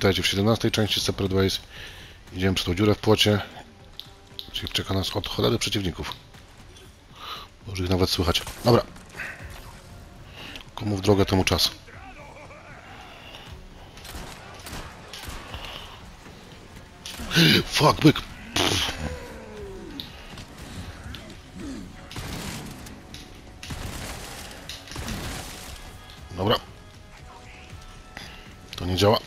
witajcie w 17 części Separate Ways. Idziemy przez tą dziurę w płocie. Czyli czeka nas od cholery przeciwników. Może ich nawet słychać. Dobra. Komu w drogę, temu czas. Fuck, byk! Dobra. To nie działa.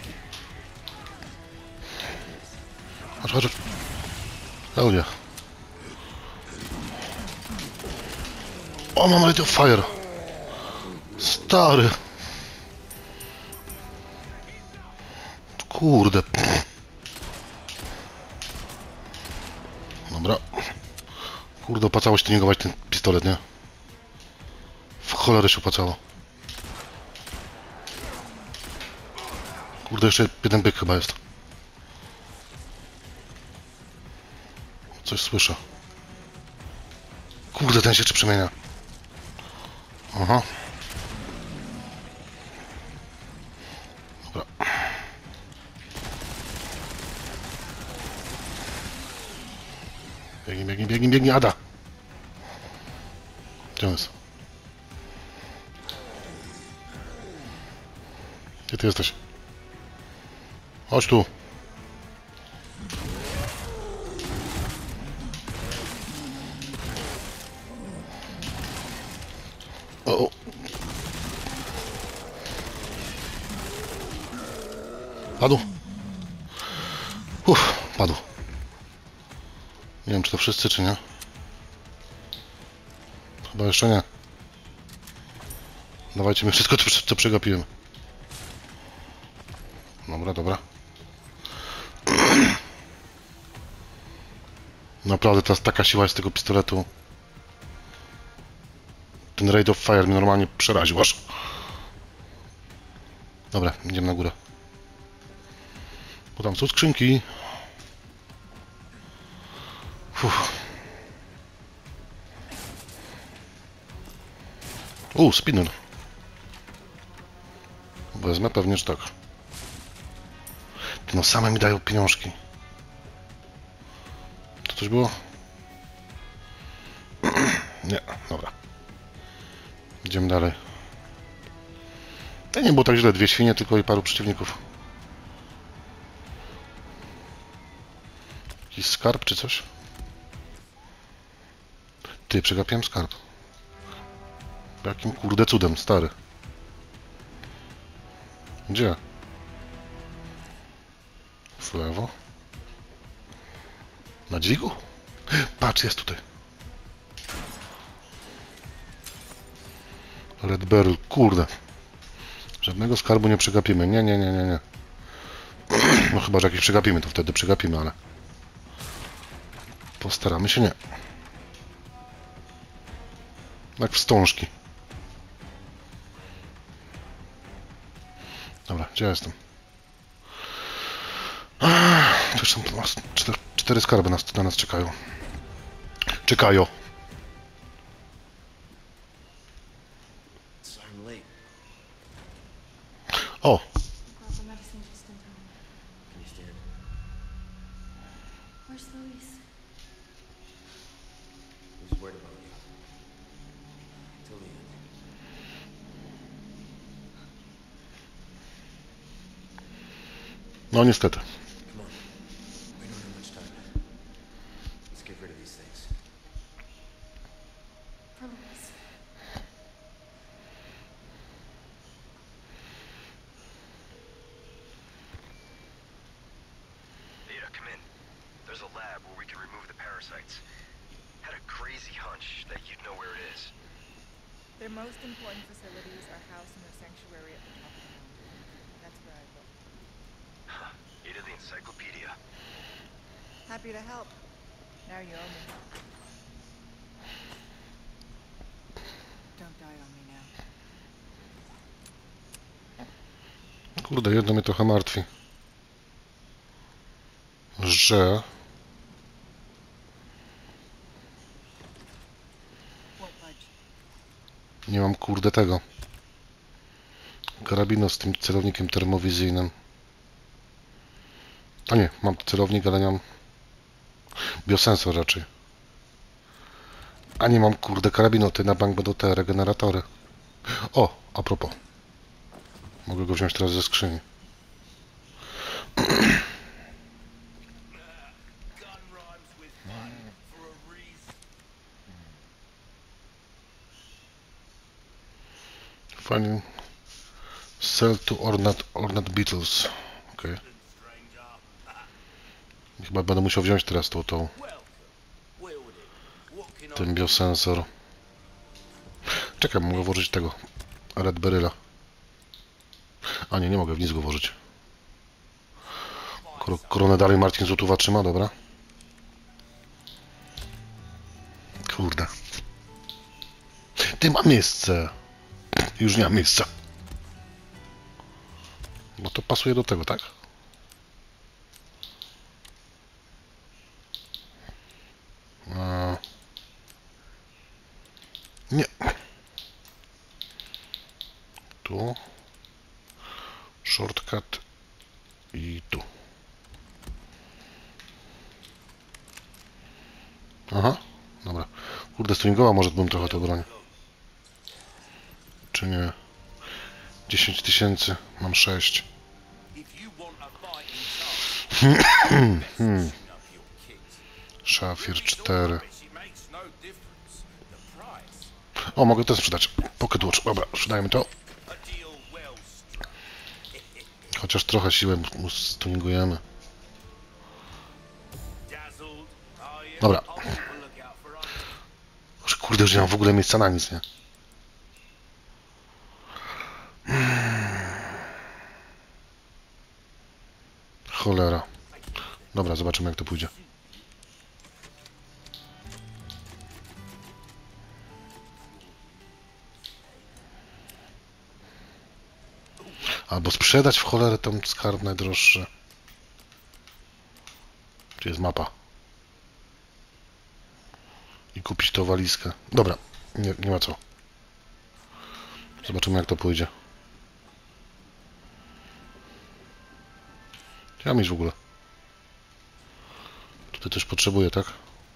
Chodź, chodź. Klaudia. O, mam Rate of Fire. Stary. Kurde. Dobra. Kurde, opłacało się tuningować ten pistolet, nie? W cholerę się opłacało. Kurde, jeszcze jeden byk chyba jest. Coś słyszę. Kurde, ten się jeszcze przemienia. Aha. Dobra. Biegnij, biegnij, biegnij, biegnij, Ada! Gdzie on jest? Gdzie ty jesteś? Chodź tu. O. Padł. Padł. Nie wiem, czy to wszyscy, czy nie. Chyba jeszcze nie. Dawajcie mi wszystko, co przegapiłem. Dobra, dobra. Naprawdę, teraz taka siła jest tego pistoletu. Ten Rate of Fire mnie normalnie przeraził aż. Dobra, idziemy na górę. Bo tam są skrzynki. Spinner. Wezmę pewnie, że tak. No same mi dają pieniążki. To coś było? Nie, dobra. Idziemy dalej. To nie było tak źle, 2 świnie tylko i paru przeciwników. Jakiś skarb czy coś? Ty, przegapiłem skarb. Jakim kurde cudem, stary. Gdzie? W lewo. Na dźwigu? Patrz, jest tutaj. Red Barrel, kurde. Żadnego skarbu nie przegapimy. Nie. No chyba, że jakiś przegapimy, to wtedy przegapimy, ale... Postaramy się nie. Jak wstążki. Dobra, gdzie ja jestem? To już są 4 skarby na nas czekają. Czekają. O! No niestety. Their most important facilities are housed in a sanctuary at the top of the mountain. That's where I look. Ida the Encyclopedia. Happy to help. Now you owe me. Don't die on me now. Kurde, jedno mnie trochę martwi. Że... Nie mam kurde tego. Karabinu z tym celownikiem termowizyjnym. A nie, mam celownik, ale nie mam biosensor raczej. A nie mam, kurde, karabinoty, na bank będą te regeneratory. O, a propos. Mogę go wziąć teraz ze skrzyni. Gun rhymes with fun for a reason. Finding sell to ornate beetles. Okej. Stranger. Chyba będę musiał wziąć teraz tą Welcome. Wield it. What can I ten biosensor. Czekaj, mogę włożyć tego Red Beryla. A nie, nie mogę w nic go włożyć. Koronę dalej Martin Złotówa trzyma, dobra. Kurde. Ty, ma miejsce. Już nie ma miejsca. No to pasuje do tego, tak? Nie. Tu. Shortcut. I tu. Aha. Dobra. Kurde, stringowa może bym trochę to broń. Czy nie? 10 000. Mam 6. If you want a fighting chance, best listen up your kit. Szafir 4. It makes no difference. The price. O, mogę to sprzedać. Pocket Watch. Dobra, sprzedajmy to. A deal well struck. Chociaż trochę siłę mu stuningujemy. Dazzled. Oh yeah. Dobra. I'll keep a lookout for others. Już, kurde, już nie mam w ogóle miejsca na nic, nie? Cholera. Dobra, zobaczymy, jak to pójdzie. Albo sprzedać w cholerę tam skarb najdroższy. Gdzie jest mapa? I kupić tą walizkę. Dobra, nie ma co. Zobaczymy, jak to pójdzie. Gdzie mam iść w ogóle? Tutaj też potrzebuję, tak?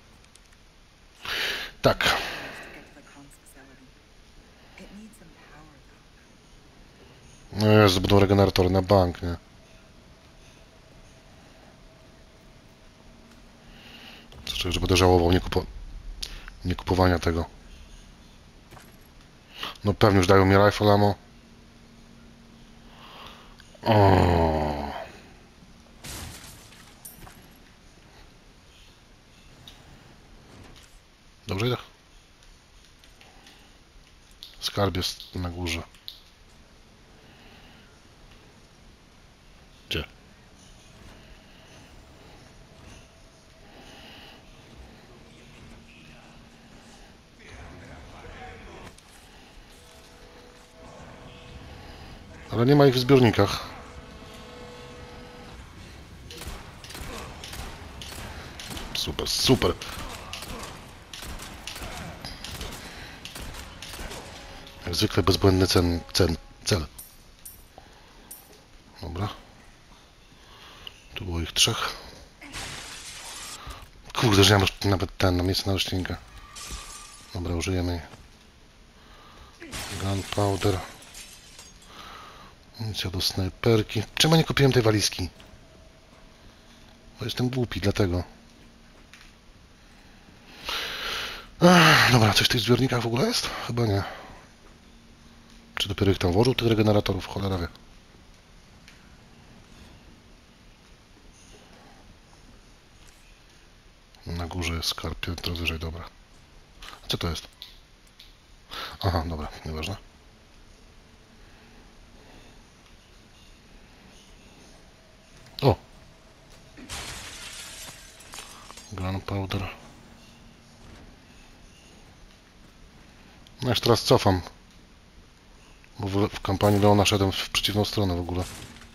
Tak. To get to the comms facility. It needs some power, though. No Jezu, będą regeneratory na bank, nie? Znaczy, że będę żałował nie kupowania tego. No pewnie już dają mi rifle ammo. O. Dobrze idę? Skarb jest na górze. Gdzie? Ale nie ma ich w zbiornikach. Super, super. Jak zwykle bezbłędny cel. Dobra. Tu było ich 3. Kurde, że nie mam nawet na miejsce na roślinkę. Dobra, użyjemy jej. Gunpowder. Amunicja do snajperki. Czemu nie kupiłem tej walizki? Bo jestem głupi, dlatego. Dobra, coś w tych zbiornikach w ogóle jest? Chyba nie. Czy dopiero ich tam włożył, tych regeneratorów? Cholera wie. Na górze jest skarb, piętro wyżej, dobra. A co to jest? Aha, dobra, nieważne. O! Gunpowder. No już teraz cofam. Bo w kampanii Leona szedłem w przeciwną stronę w ogóle.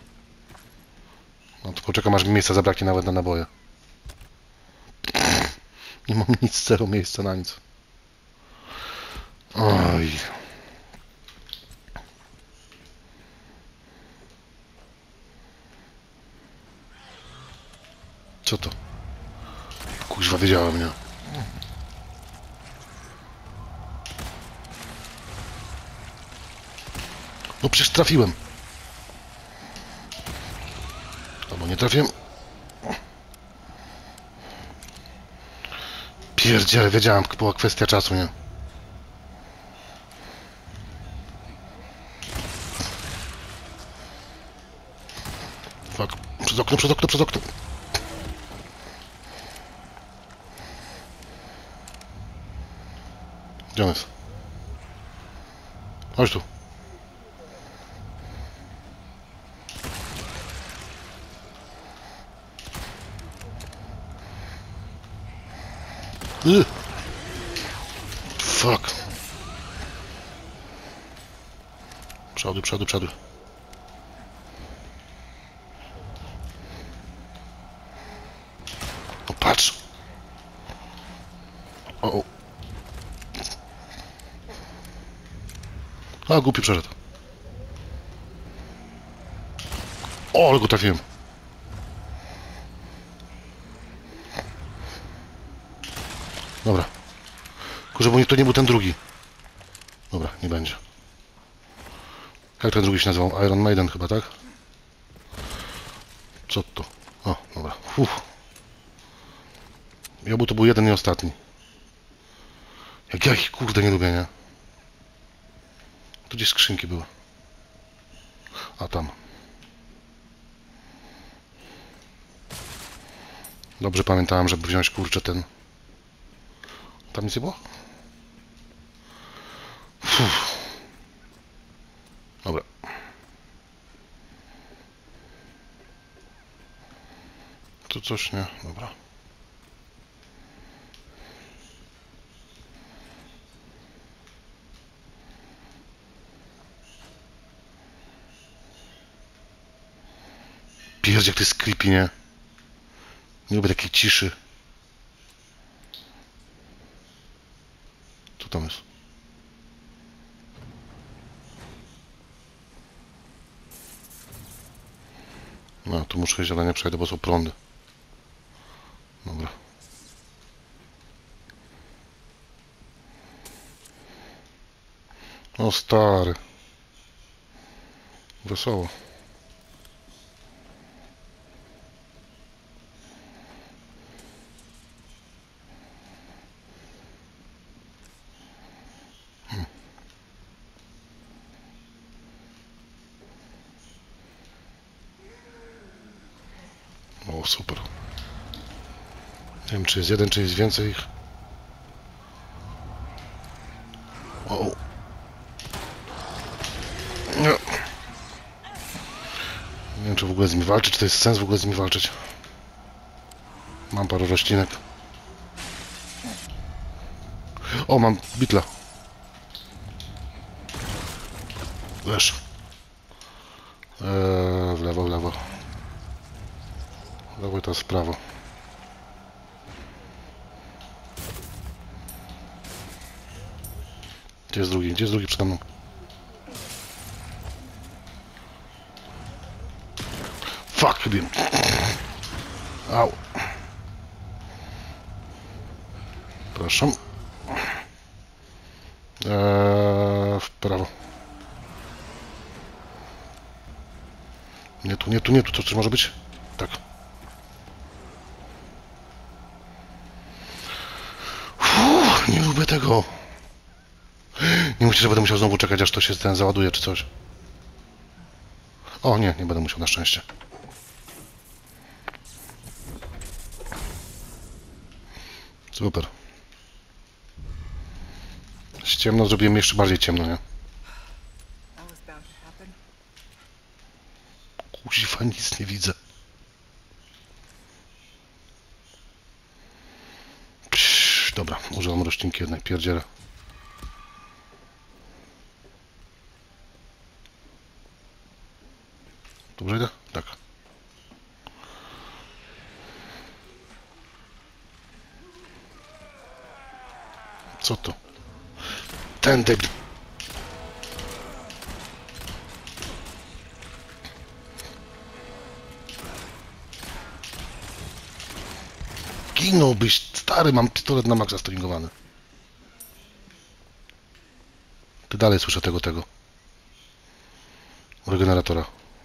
No to poczekam, aż mi miejsca zabraknie nawet na naboje. Nie mam nic, zero miejsca na nic. Oj. Co to? Kuźwa, wiedziałem, nie? No przecież trafiłem. Albo nie trafiłem. Pierdziele, wiedziałem, była kwestia czasu, nie? Fuck. Przez okno, przez okno, przez okno. Gdzie on jest? Chodź tu. Fuck. Przodu, przodu, przodu. O, patrz. O. A, głupi przeszedł. O, ale go trafiłem. Dobra. Kurczę, bo to nie był ten drugi. Dobra, nie będzie. Jak ten drugi się nazywał? Iron Maiden chyba, tak? Co to? O, dobra. Jobu to był jeden i ostatni. Jak ja ich kurde nie lubię, nie? Tu gdzieś skrzynki były. A tam. Dobrze pamiętałem, żeby wziąć kurczę ten... Tam nic nie było? Dobra. Tu coś nie? Dobra. Pierdź, jak to jest creepy, nie? Nie lubię takiej ciszy. Co tam jest? No, tu muszę iść, ale nie przejdę, bo są prądy. Dobra. O, stary. Wesoło. O, super. Nie wiem, czy jest jeden, czy jest więcej ich. O. Nie. Nie wiem, czy w ogóle z nimi walczyć, czy to jest sens w ogóle z nimi walczyć. Mam parę roślinek. O, mam bitla. Leż. W lewo, w lewo. W lewo i teraz w prawo. Gdzie jest drugi? Gdzie jest drugi przede mną? Fuck, chybiłem. Au. Proszę. W prawo. Nie tu, nie tu, nie tu. To coś może być? Tak. Nie lubię tego. Nie myślę, że będę musiał znowu czekać, aż to się ten załaduje, czy coś. O, nie, nie będę musiał, na szczęście. Super. Jest ciemno, zrobiłem jeszcze bardziej ciemno, nie? Kuźwa, nic nie widzę. Psz, dobra, używam roślinki jednej, pierdzielę. Dobrze idę? Tak. Co to? Ten debil. Zginąłbyś, stary, mam pistolet na maksa stringowany. Ty dalej słyszę tego. Regeneratora.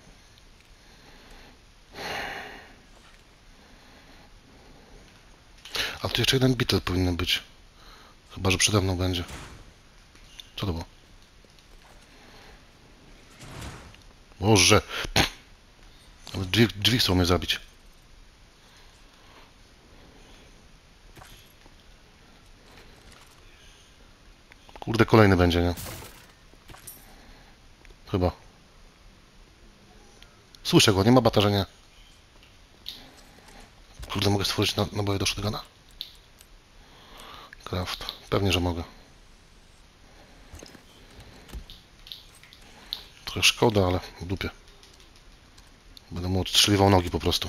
A tu jeszcze jeden Beetle powinien być. Chyba, że przede mną będzie. Co to było? Boże! Nawet drzwi chcą mnie zabić. Kurde, kolejny będzie, nie? Chyba. Słyszę go, nie ma batarzenia. Kurde, mogę stworzyć naboje do shotguna? Craft. Pewnie, że mogę. Trochę szkoda, ale w dupie. Będę mu odstrzeliwał nogi po prostu.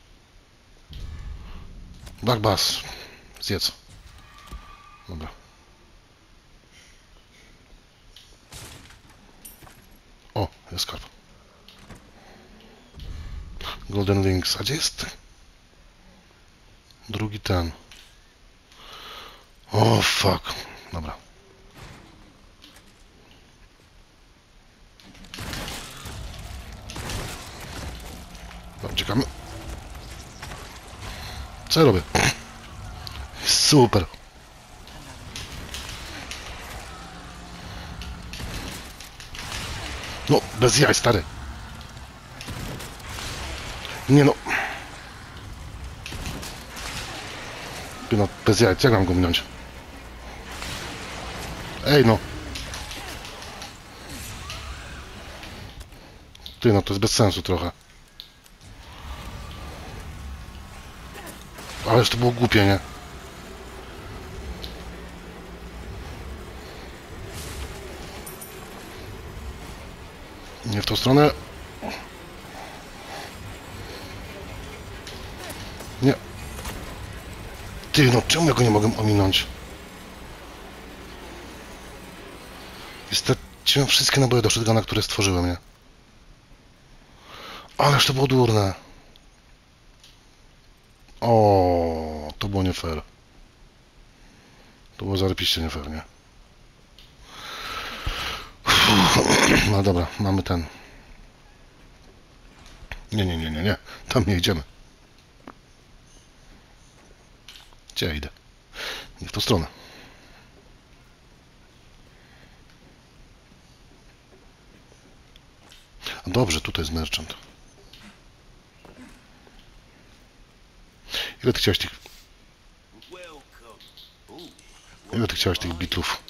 Bagbas. Zjedz. Dobra. O, jest skarb. Golden Wings. A gdzie jest? Drugi ten. O, fuck. Dobra. No, czekamy. Co ja robię? Super. No, bez jaj, stary. Nie no. Ty no, bez jaj, jak mam go minąć? Ej no. Ty no, to jest bez sensu trochę. Ależ to było głupie, nie? Nie w tą stronę. Nie. Ty no, czemu ja go nie mogę ominąć? Straciłem wszystkie naboje do shotguna, które stworzyłem, nie? Ależ to było durne. O, to było nie fair. To było zarypiście nie fair, nie? No dobra, mamy ten. Nie. Tam nie idziemy. Gdzie ja idę? Nie w tą stronę. Dobrze, tutaj jest merchant. Ile ty chciałeś tych... Ile ty chciałeś tych bitlów?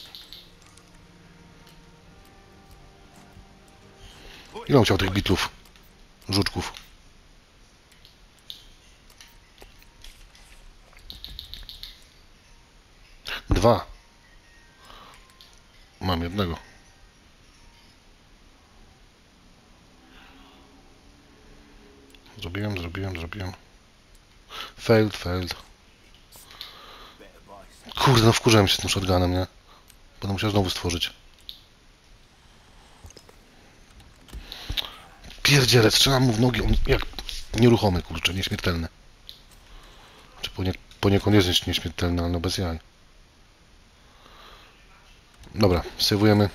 Ile on chciał tych bitlów? Żuczków. Dwa. Mam jednego. Zrobiłem. Failed. Kurde, no wkurzałem się z tym shotgunem, nie? Będę musiał znowu stworzyć. Pierdziele, strzelam mu w nogi, on jak nieruchomy, kurczę, nieśmiertelny. Czy poniekąd jest nieśmiertelny, ale no bez jaj. Dobra, sejwujemy.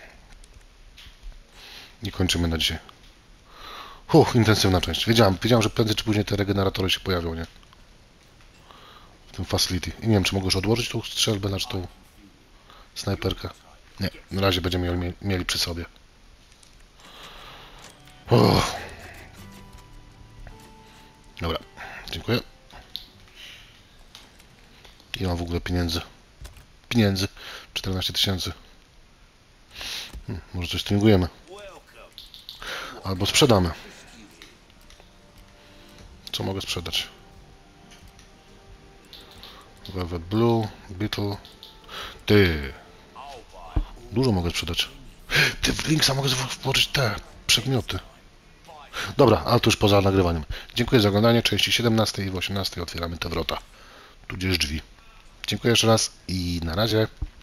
I kończymy na dzisiaj. Intensywna część. Wiedziałem, że prędzej czy później te regeneratory się pojawią, nie? W tym facility. I nie wiem, czy mogę już odłożyć tą strzelbę, znaczy tą snajperkę. Nie, na razie będziemy mieli przy sobie. Dobra, dziękuję. Ile mam w ogóle pieniędzy? 14 000. Może coś stringujemy. Albo sprzedamy. Co mogę sprzedać? Velvet Blue, Beetle. Ty. Dużo mogę sprzedać. Ty, w Linksa mogę włożyć te przedmioty. Dobra, ale to już poza nagrywaniem. Dziękuję za oglądanie. Części 17 i 18 otwieramy te wrota. Tudzież drzwi. Dziękuję jeszcze raz i na razie.